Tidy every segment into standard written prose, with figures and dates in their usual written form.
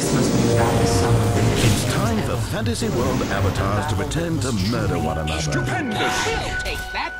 This must be rather something. It's time for Fantasy World avatars to pretend to murder one another. Stupendous! We'll take that.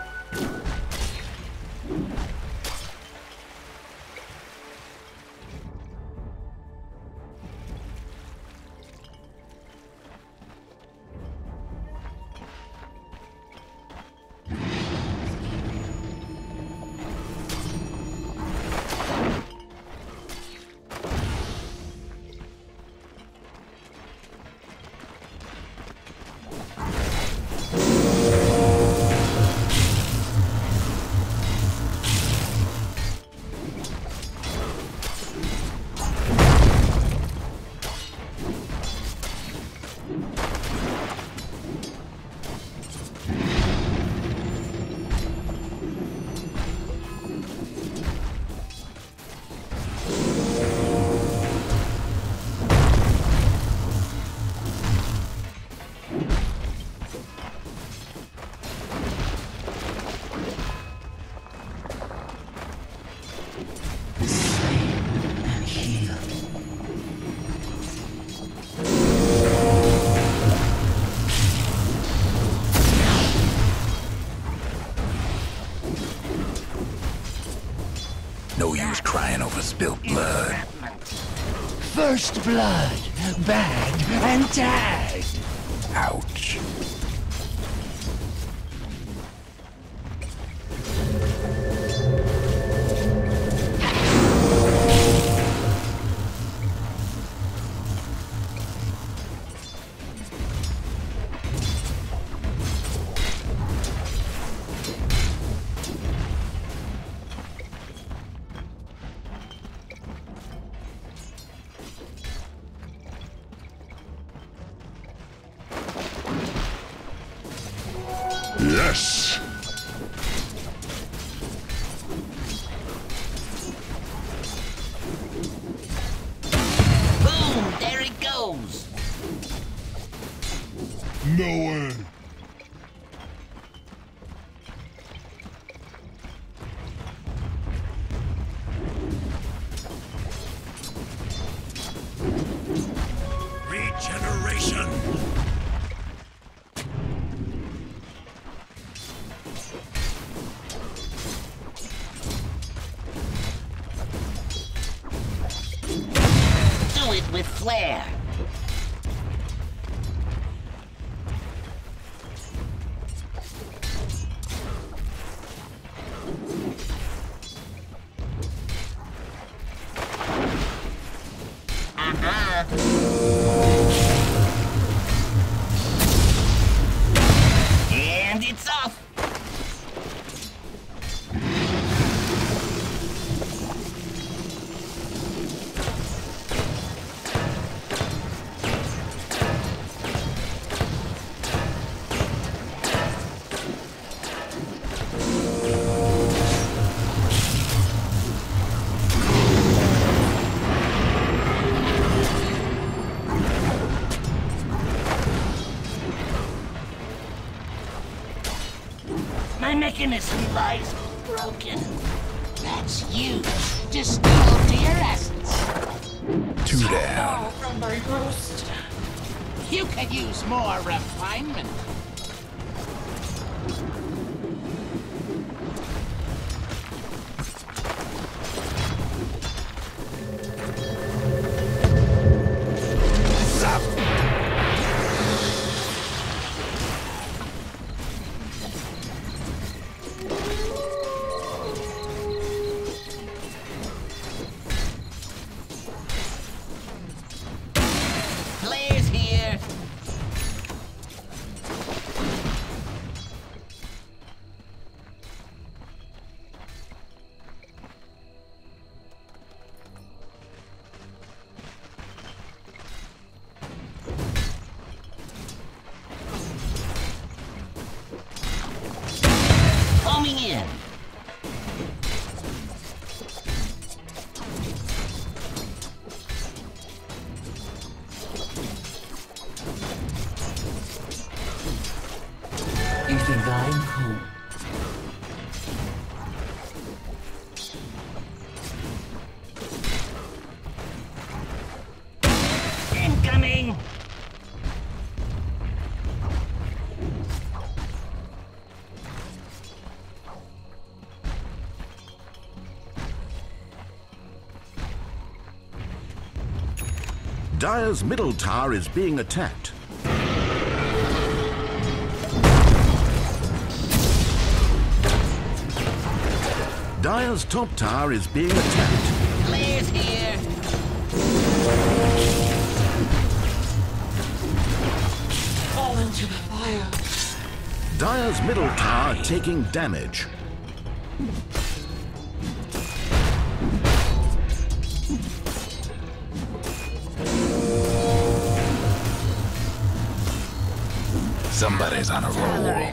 No use crying over spilt blood. First blood, bagged and tagged. Ouch. Yes! Boom! There it goes. No way! Regeneration! Do it with flair. And it's off. My mechanism lies broken. That's you, distilled to your essence. Two down. From my roast. You could use more refinement. Flares here. Dire's middle tower is being attacked. Dire's top tower is being attacked. Claire's here. Fall into the fire. Dire's middle tower taking damage. Somebody's on a roll.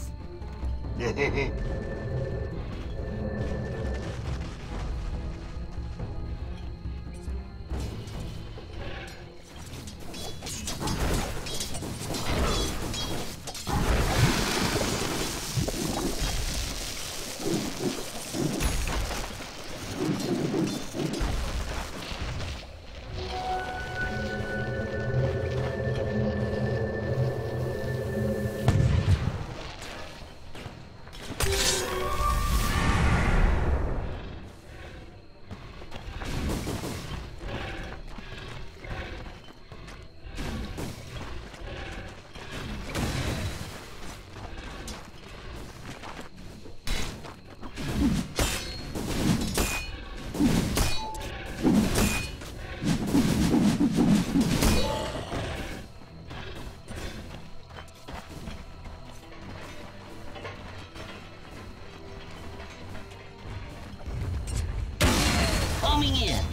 Coming in.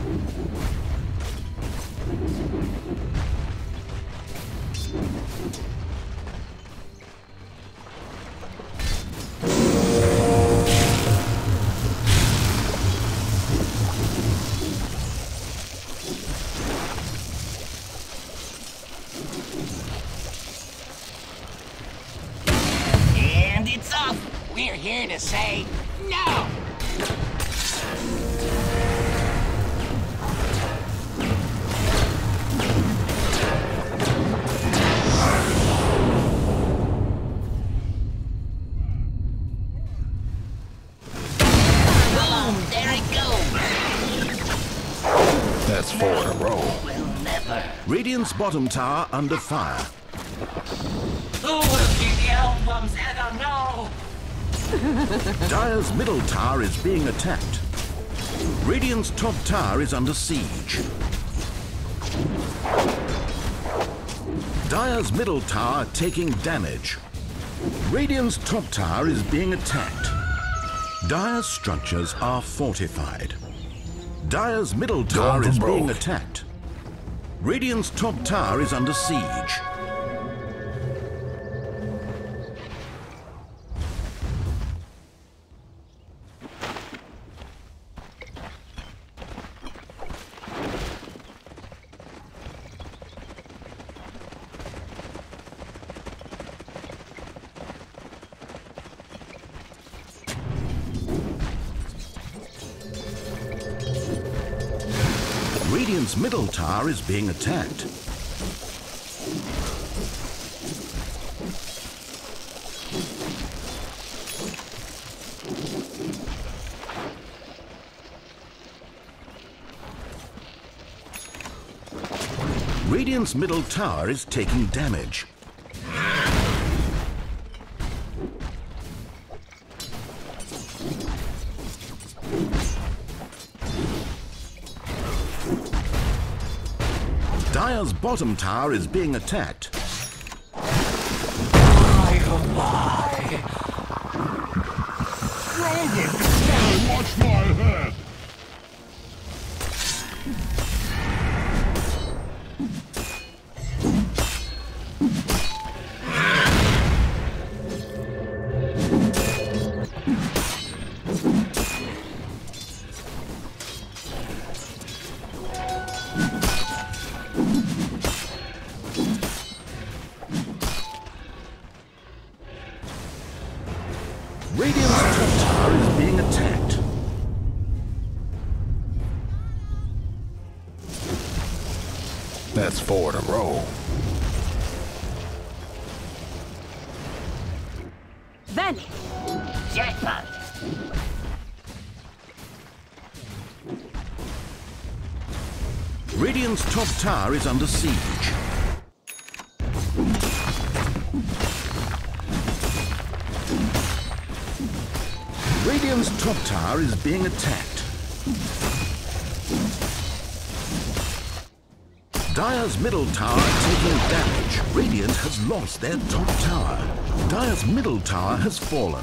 And it's off. We're here to say no. That's 4 in a row. Will never. Radiant's bottom tower under fire. Who will keep the albums ever know? Dire's middle tower is being attacked. Radiant's top tower is under siege. Dire's middle tower taking damage. Radiant's top tower is being attacked. Dire's structures are fortified. Dire's middle tower is being attacked. Radiant's top tower is under siege. Radiant's middle tower is being attacked. Radiant's middle tower is taking damage. Dire's bottom tower is being attacked. Rogan, now watch my head. Radiant's top tower is being attacked. That's 4 in a row. Vanish. Jackpot. Radiant's top tower is under siege. Radiant's top tower is being attacked. Dire's middle tower taking damage. Radiant has lost their top tower. Dire's middle tower has fallen.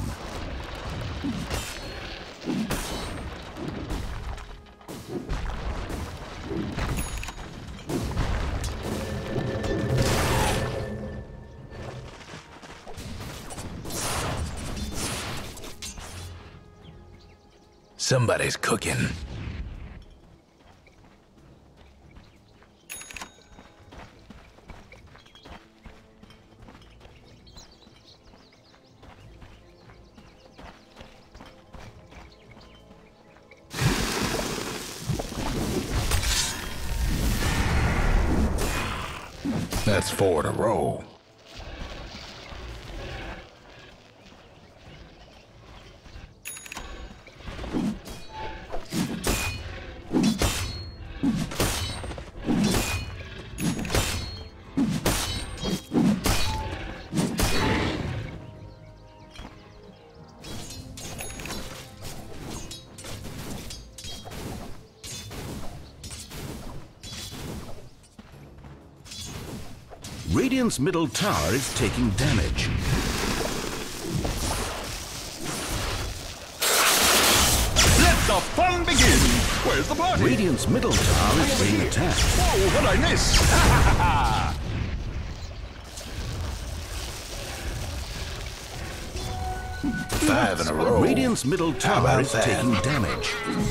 Somebody's cooking. That's 4 in a row. Radiant's middle tower is taking damage. Let the fun begin! Where's the party? Radiant's middle tower is being attacked. Oh, what I miss? 5 in a row. Radiant's middle tower about is that? taking damage.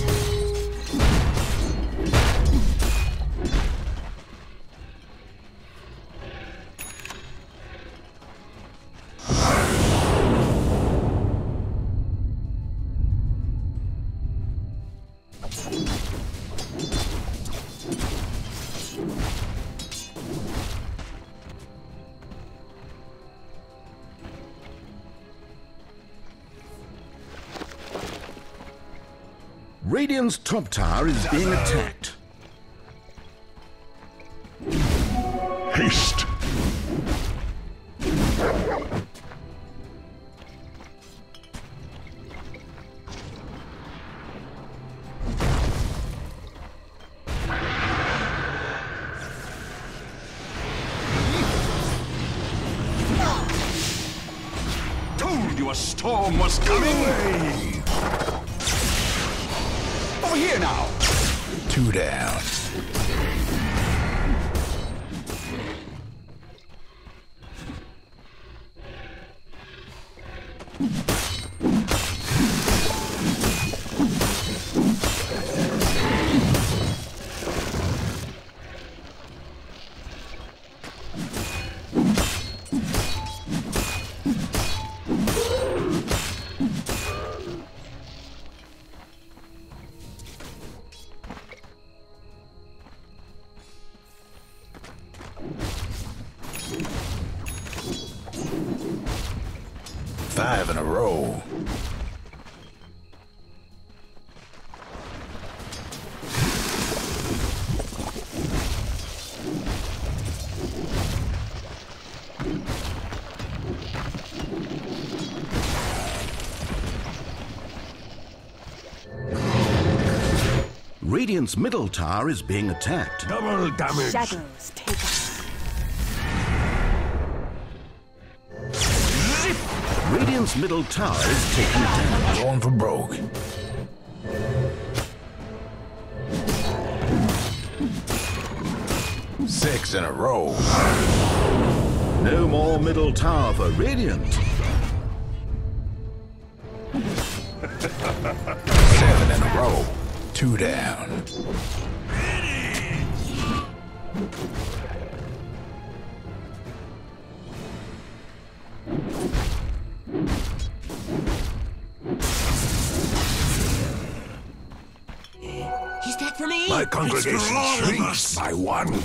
Radiant's top tower is being attacked. Haste! Told you a storm was coming! Over here now! 2 down. Five in a row. Radiant's middle tower is being attacked. Double damage! Shadows take us. Radiant's middle tower is taking damage. Going for broke. Six in a row. No more middle tower for Radiant. 7 in a row. 2 down. He's dead for me. My congregation shrinks by one.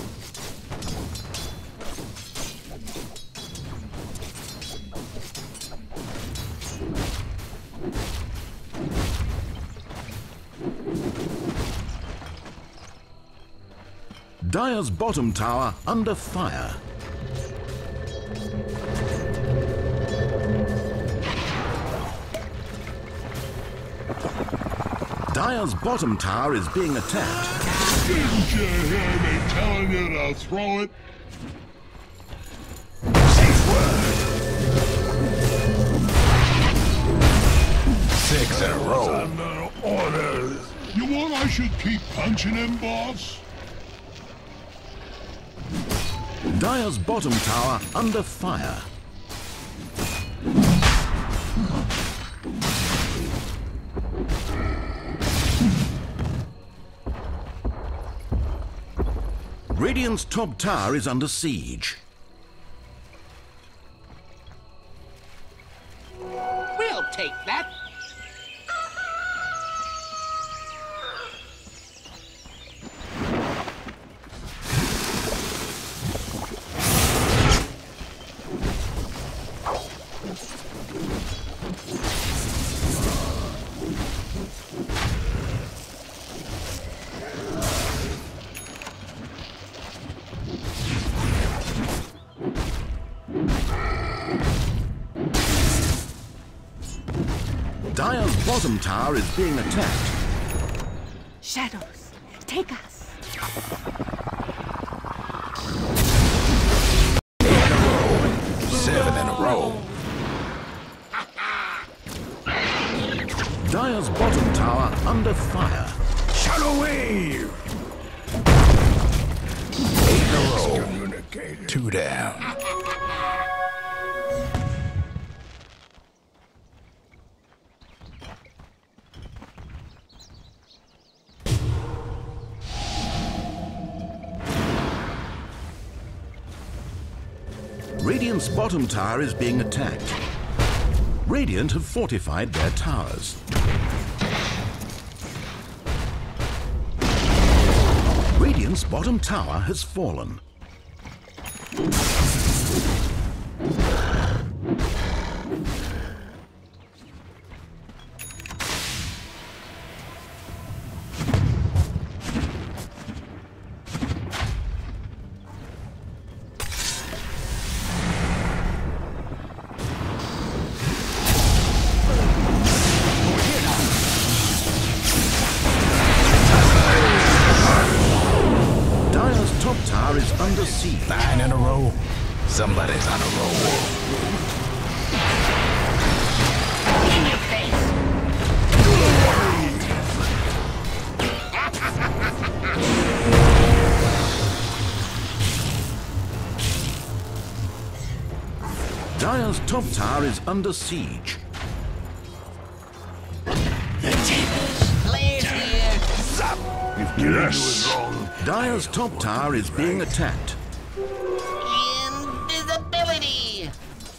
Dire's bottom tower under fire. Dire's bottom tower is being attacked. Didn't you hear me telling you to throw it? Safe word. 6 in a row. Under orders. You want I should keep punching him, boss? Dire's bottom tower under fire. Radiant's top tower is under siege. We'll take that. Dire's bottom tower is being attacked. Shadows, take us. 7 in a row. Dire's bottom tower under fire. Shadow wave. 8 in a row. 2 down. Radiant's bottom tower is being attacked. Radiant have fortified their towers. Radiant's bottom tower has fallen. Under siege. 9 in a row. Somebody's on a roll. In your face. Dire's top tower is under siege. The tables. Players here. Zap. Yes. Dire's top tower is being attacked. Invisibility.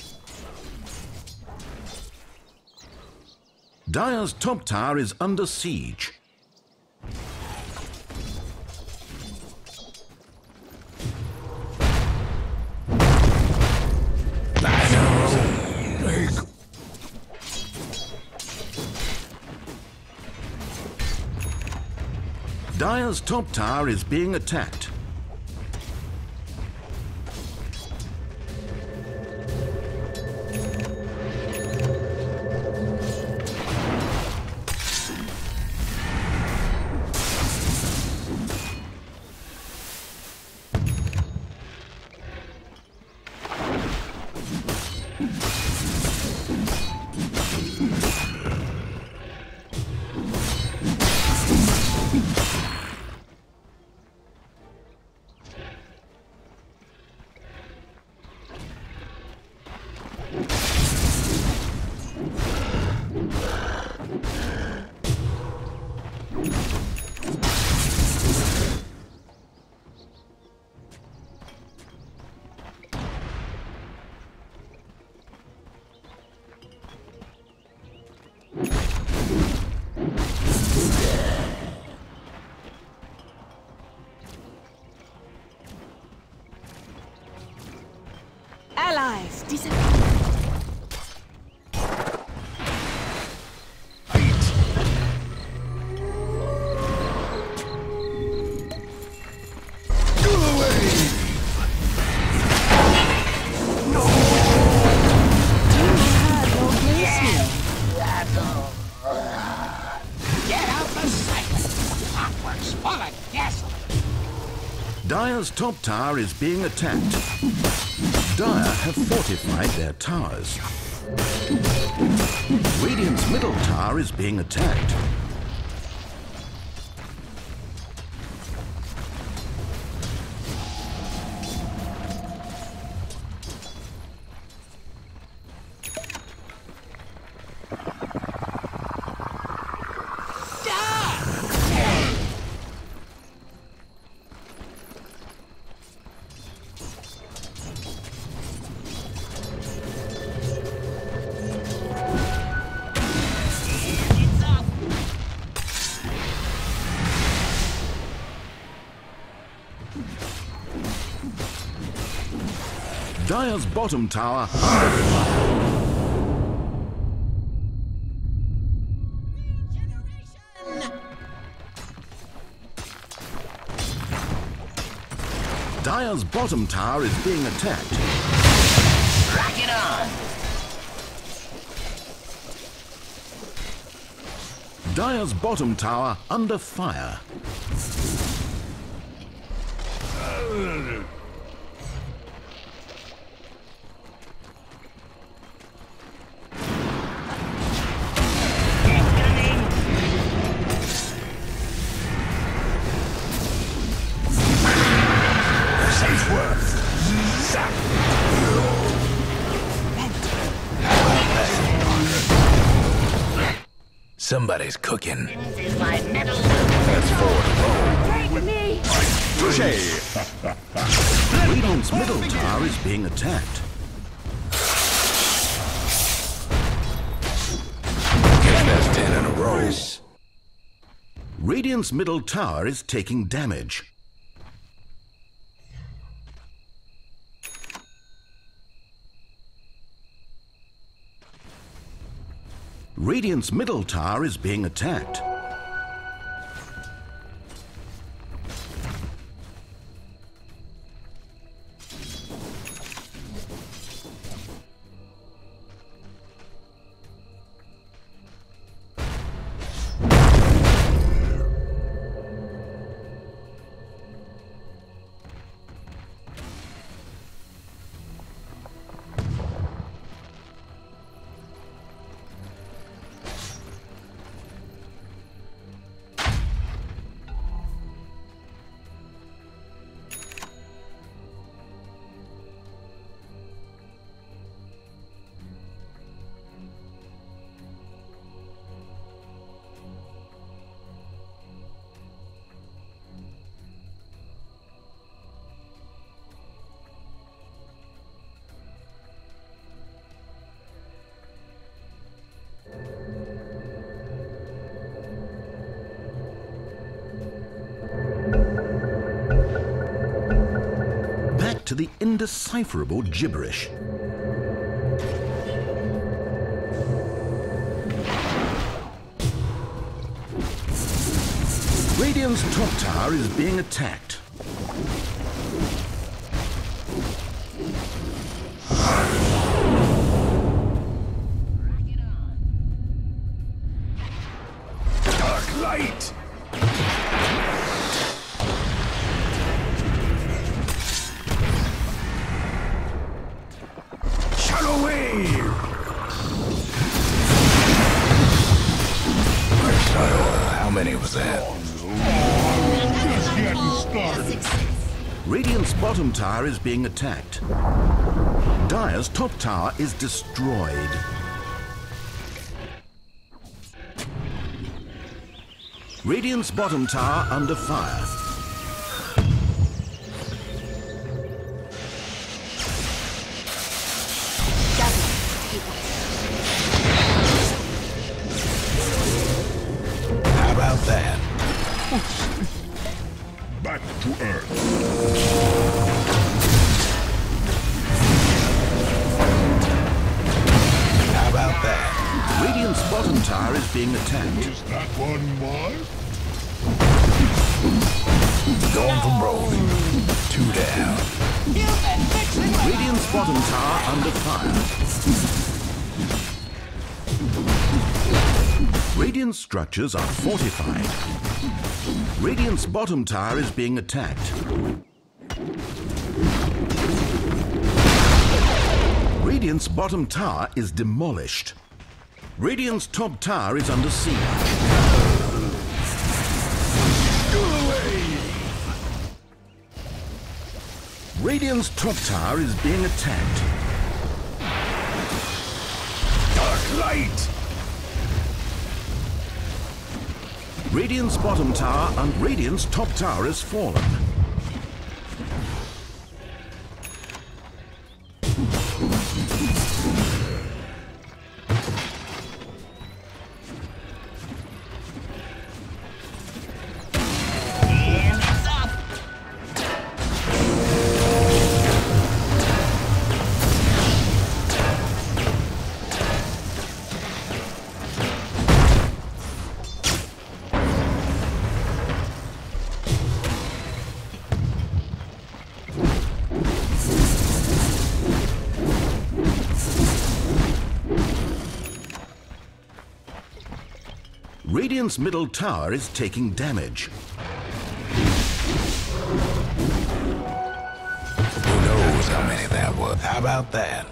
Dire's top tower is under siege. Dire's top tower is being attacked. Fallen desolate. Dire's top tower is being attacked. Dire have fortified their towers. Radiant's middle tower is being attacked. Dire's bottom tower under fire. Dire's bottom tower is being attacked. Rock it on. Dire's bottom tower under fire. Somebody's cooking. That's forward. Take me! Touché. Radiant's middle tower is being attacked. Guess that's 10 in a row. Radiant's middle tower is taking damage. Radiant's middle tower is being attacked. To the indecipherable gibberish. Radiant's top tower is being attacked. Dark light. How many was that? Just getting started. Radiant's bottom tower is being attacked. Dire's top tower is destroyed. Radiant's bottom tower under fire. How about that? Back to Earth. How about that? Radiant's bottom tower is being attacked. Is that one mine? Going from rolling. 2 down. Radiant's bottom tower under fire. Radiant structures are fortified. Radiant's bottom tower is being attacked. Radiant's bottom tower is demolished. Radiant's top tower is under siege. Radiant's top tower is being attacked. Dark light! Radiant's bottom tower and Radiant's top tower has fallen. Radiant's middle tower is taking damage. Who knows how many that was? How about that?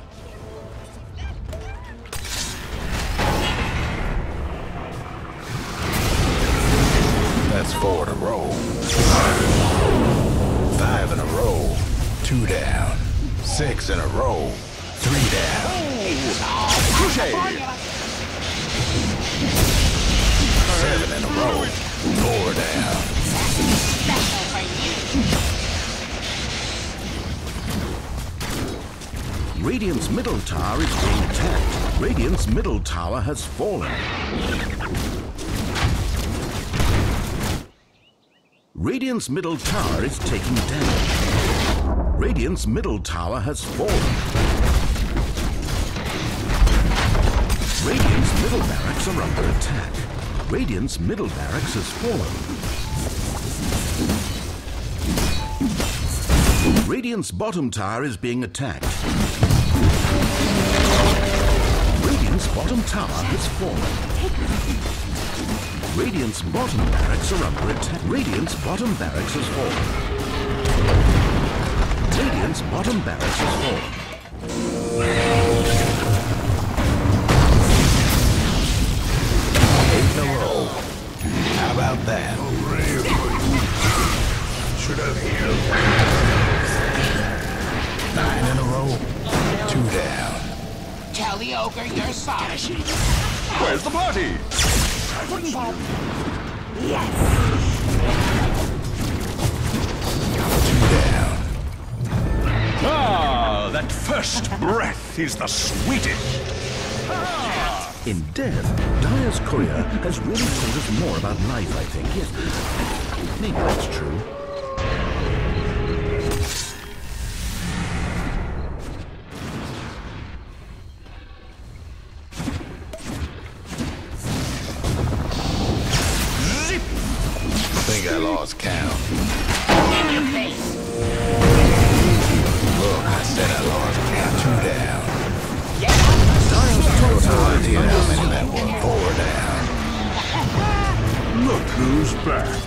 That's 4 in a row. 5 in a row. 2 down. 6 in a row. 3 down. Crochet! 7 in a row. 4 down. Special for you. Radiant's middle tower is being attacked. Radiant's middle tower has fallen. Radiant's middle tower is taking damage. Radiant's middle tower has fallen. Radiant's middle barracks are under attack. Radiant's middle barracks has fallen. Radiant's bottom tower is being attacked. Radiant's bottom tower has fallen. Radiant's bottom barracks are under attack. Radiant's bottom barracks has fallen. Radiant's bottom barracks has fallen. 8 in a row. How about that? Should have healed. 9 in a row. 2 down. Tell the ogre you're sorry. Where's the party? Yes. 2 down. Ah, that first breath is the sweetest. In death, Dire's courier has really taught us more about life, I think. Yes, maybe that's true. I think I lost count. Look, I said I lost count. 2 down. No idea how many that was. 4 down. Look who's back.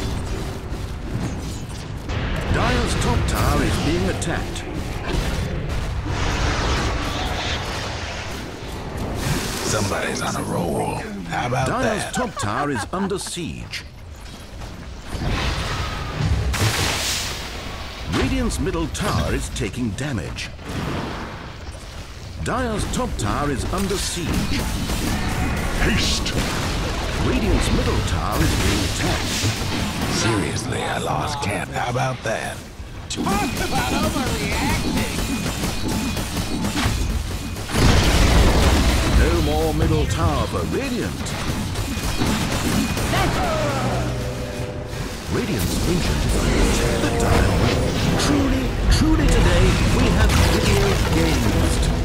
Dire's top tower is being attacked. Somebody's on a roll. How about Dire's that? top tower is under siege. Radiant's middle tower is taking damage. Dire's top tower is under siege. Haste. Radiant's middle tower is being attacked. Seriously, I lost count. How about that? Talk about overreacting. No more middle tower for Radiant. Radiant's ancient is under attack. The Dire will. Truly today, we have video games.